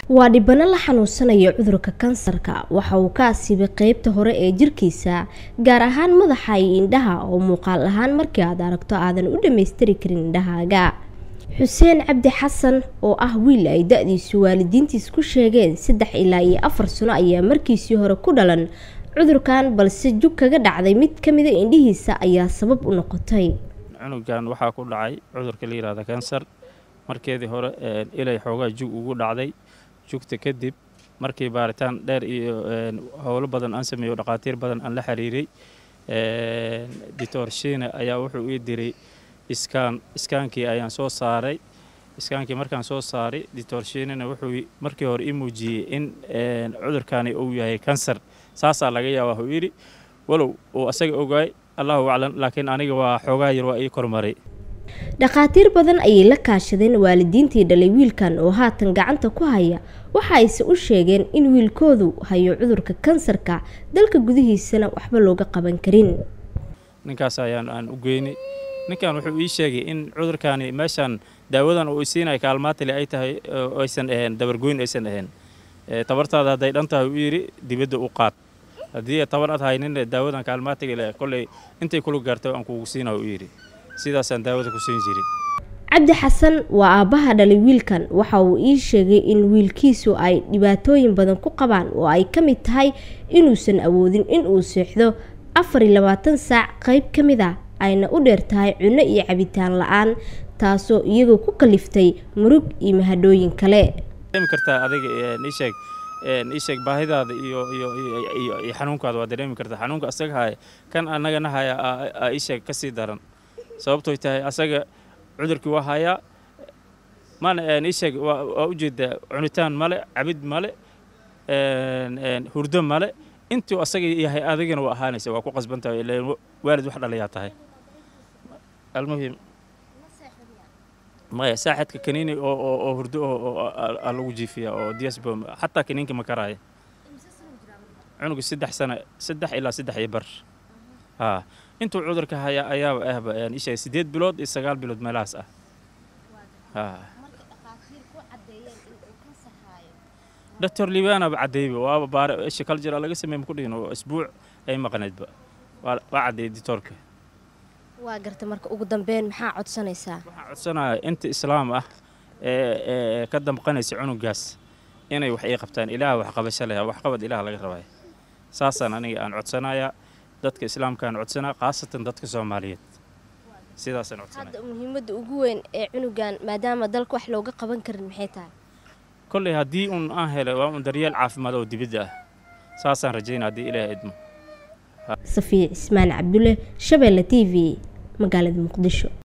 waa dhibano la xanuunsanayo cudurka kansarka waxa uu ka asiibay qaybta hore ee jirkiisa gaar ahaan madaxa iyo indhaha oo muuqaal ahaan markii aad aragto aadan u dhameystiri karin indhahaaga. xuseen cabdi xasan oo ah wiil ay da'diisu waalidiintiis ku sheegeen 3 ilaa 4 sano ayaa markiisii hore ku dhalan cudurkan balse jug kaga dhacday mid kamid ah indhihiisa ayaa sabab u noqotay. cunugan waxaa ku dhacay cudurka la yiraahdo kansar markeedii hore ilay xoogaa jug ugu dhacday jugta kadib markii baaritaan dheer iyo howlo badan aan sameeyo dhaqaatiir badan aan la xiriiray Dr. Shiina ayaa wuxuu ii diray iskaankii ayaan soo saaray iskaankii markaan soo saaray Dr. Shiina wuxuu markii hore ii muujiyay in cudurkani uu yahay kansar saasa laga yaabaa uu yiri walow oo asaga ogaay Allahu a'lam laakiin aniga waa xoogaa yar waa ii kormaray. dhaqaatiir badan ayay la kaashadeen waalidiintii dhalay wiilkan oo haatan gacanta ku haya waxa ay u sheegeen in wiilkoodu hayo cudurka kansarka dalka gudihiisana waxba looga qaban karin. ninkaas ayaan u geynay ninkan wuxuu ii sheegay in cudurkani meeshan daawadan uu siinay kaalmaatile ay tahay oo aysan ahayn dabargoyn aysan ahayn tabartaada haday dhantahay uu yiri dibadda u qaad hadii tabar aad haynin daawadan kaalmaatile kulay intay kula gaartay aan kugu siinayo uu yiri sidaasaan daawada ku siin jiray. cabdi xasan waa aabaha dhalay wiilkan waxa uu ii sheegay in wiilkiisu ay dhibaatooyin badan ku qabaan oo ay ka mid tahay inuusan awoodin in uu seexdo 24 saac qayb ka mid ah ayna u dheer tahay cunno iyo cabitaan la'aan taasoo iyagu ku kaliftay murug iyo mahadooyin kale. dareemi kartaa adiga ii sheeg baahidaada iyo xanuunkaada waa dareemi kartaa xanuunka asaga hay kan anagana haya ii sheeg ka sii daran sababtoo tahay asaga cudurkii waa haya mana ii sheeg waa u jeeda cunitaan male cabid male hurdo male intii asaga yahay adigana waa ahaanaysa waa ku qasbantahay ilaa waalid wax dhaliyaa tahay almuhim ما ساعد كنيني أو هردو أو الوجيفية أو دياسبوم حتى كنينك مكراي عنق 6 إلى 6 يبر أنتوا عذرك هيا يعني إيش 8 بلود 9 بلود ملاسة دكتور ليبانا بعديبي وبار إيش كالجر على قسم يمكن أسبوع أي مقند بقى بعد دكتورك waa garta marka ugu dambeyn maxaa codsanaysaa waxa codsanaa inta islaam ah ka damqanaysa cunugaas inay wax ay qabtaan ilaaha wax qabasho leh wax qabad ilaaha laga rabay saasan aniga aan codsanaya dadka islaamka aan codsanaa qaasatan dadka Soomaaliyeed sidaasan codsanaa hadda muhiimadda ugu weyn ee cunugan maadaama dalka wax looga qaban karin maxay tahay kulli hadii aan helo waa daryeel caafimaad oo dibadda ah saasan rajaynaa hadii ilaahay idmo Safiya Ismaan Cabdulle Shabeelle TV magaalada Muqdisho.